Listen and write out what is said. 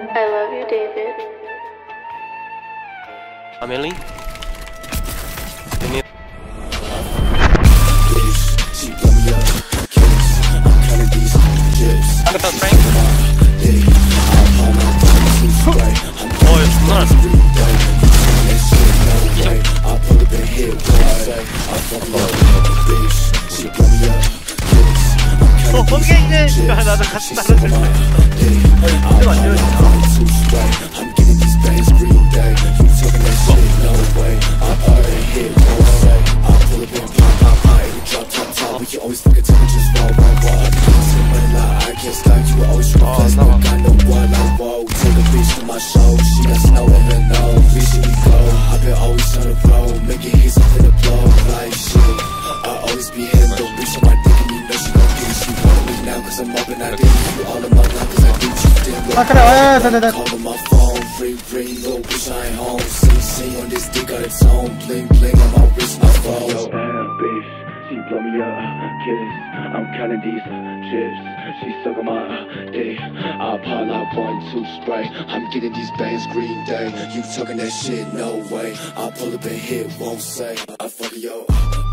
I love you, David. Amelie? Look at Frank. Oh, it's nuts. 이게 나도 같이 따라줄 거야. 아 그래 네. Calling my phone, ring, go bitch I ain't home. Sing on this dick got its own bling on my wrist, my phone. Yo, bad bitch, she blow me up, kiss. I'm counting these chips. She suck on my dick. I pop like 1, 2 spray. I'm getting these bands Green Day. You talking that shit? No way. I pull up and hit, won't say. I fuck yo.